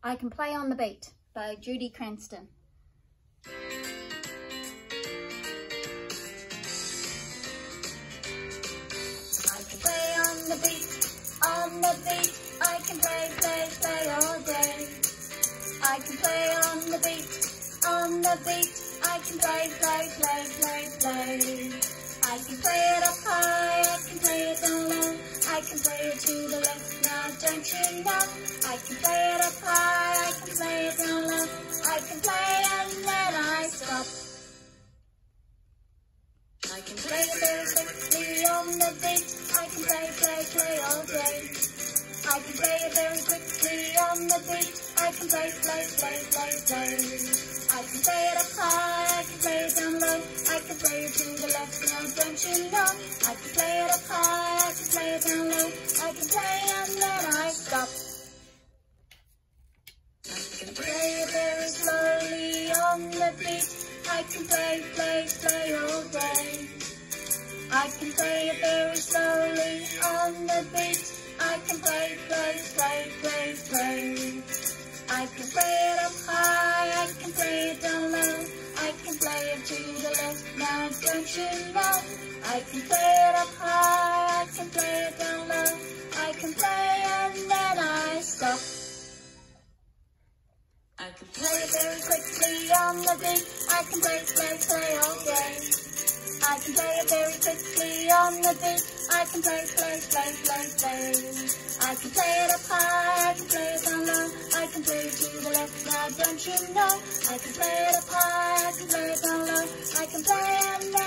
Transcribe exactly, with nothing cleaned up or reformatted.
I Can Play on the Beat by Judi Cranston. I can play on the beat, on the beat. I can play, play, play all day. I can play on the beat, on the beat. I can play, play, play, play, play. I can play it up high, I can play it down low. I can play it to the left, now don't you know? I can play it up high, I can play it down low. I can play and then I stop. I can play it very quickly on the beat. I can play, play, play all day. I can play it very quickly on the beat. I can play, play, play, play, play. I can play it up high, I can play it down low. I can play it to the left, now don't you know? I can play it up high, I can play it down low. I can play and then I stop. I can play it very slowly on the beat. I can play, play, play all day. I can play it very slowly on the beat. I can play, play, play, play, play. I can play it up high, I can play it down low. I can play it to the left, now don't you know? I can play it up high, I can play it down low. I can play and then I stop. I can play it very quickly on the beat. I can play, play, play all day. I can play it very quickly on the beat. I can play, play, play, play, play. I can play it up high, I can play it down low. I can play it to the left, now don't you know? I can play it up high, I can play it down low. I can play and